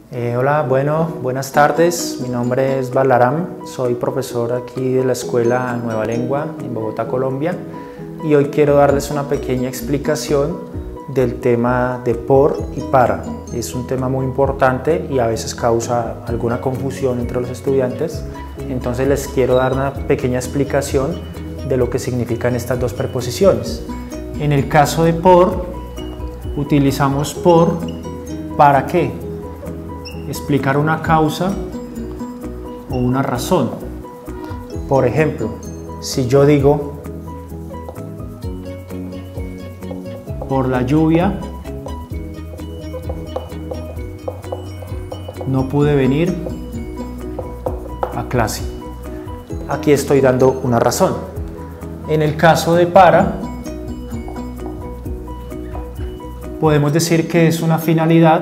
Hola, buenas tardes. Mi nombre es Balaram, soy profesor aquí de la Escuela Nueva Lengua en Bogotá, Colombia, y hoy quiero darles una pequeña explicación del tema de por y para. Es un tema muy importante y a veces causa alguna confusión entre los estudiantes, entonces les quiero dar una pequeña explicación de lo que significan estas dos preposiciones. En el caso de por, utilizamos por ¿para qué? Explicar una causa o una razón. Por ejemplo, si yo digo por la lluvia no pude venir a clase. Aquí estoy dando una razón. En el caso de para, podemos decir que es una finalidad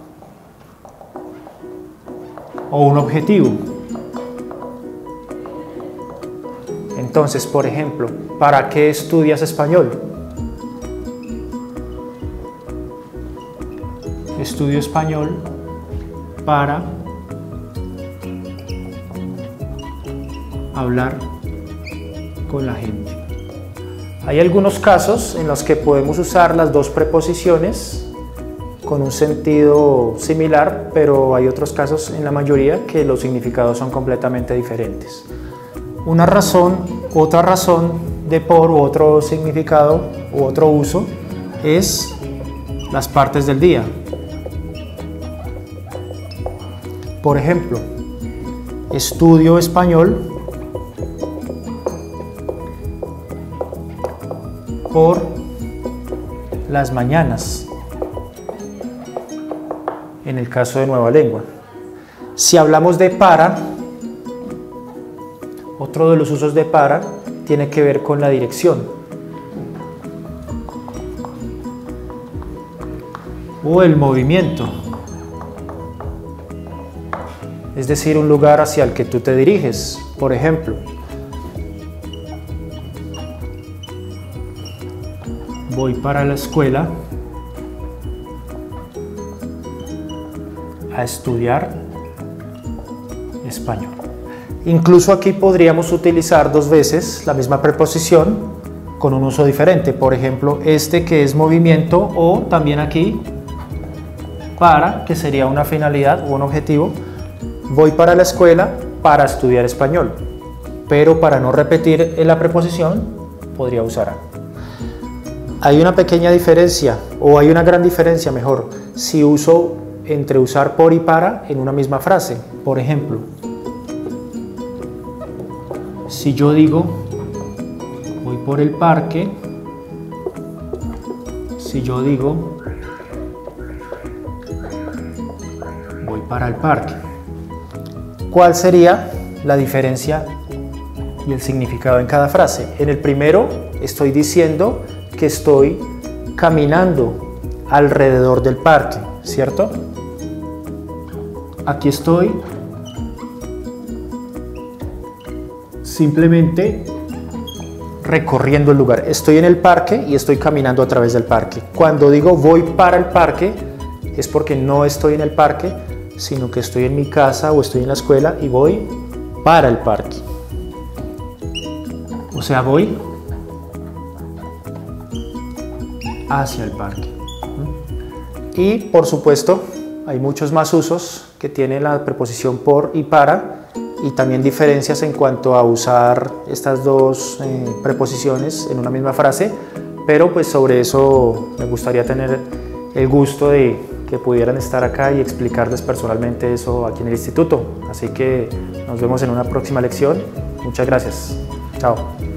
o un objetivo. Entonces, por ejemplo, ¿para qué estudias español? Estudio español para hablar con la gente. Hay algunos casos en los que podemos usar las dos preposiciones con un sentido similar, pero hay otros casos, en la mayoría, que los significados son completamente diferentes. Una razón, otra razón de por u otro significado u otro uso es las partes del día. Por ejemplo, estudio español por las mañanas, en el caso de Nueva Lengua. Si hablamos de para, otro de los usos de para tiene que ver con la dirección o el movimiento, es decir, un lugar hacia el que tú te diriges. Por ejemplo, voy para la escuela a estudiar español. Incluso aquí podríamos utilizar dos veces la misma preposición con un uso diferente. Por ejemplo, este que es movimiento, o también aquí para, que sería una finalidad o un objetivo. Voy para la escuela para estudiar español, pero para no repetir en la preposición podría usar a. Hay una pequeña diferencia, o hay una gran diferencia mejor, si uso entre usar por y para en una misma frase. Por ejemplo, si yo digo voy por el parque, si yo digo voy para el parque, ¿cuál sería la diferencia y el significado en cada frase? En el primero estoy diciendo que estoy caminando alrededor del parque, ¿cierto? Aquí estoy simplemente recorriendo el lugar. Estoy en el parque y estoy caminando a través del parque. Cuando digo voy para el parque, es porque no estoy en el parque, sino que estoy en mi casa o estoy en la escuela y voy para el parque. O sea, voy hacia el parque. Y por supuesto hay muchos más usos que tiene la preposición por y para, y también diferencias en cuanto a usar estas dos preposiciones en una misma frase, pero pues sobre eso me gustaría tener el gusto de que pudieran estar acá y explicarles personalmente eso aquí en el instituto. Así que nos vemos en una próxima lección. Muchas gracias. Chao.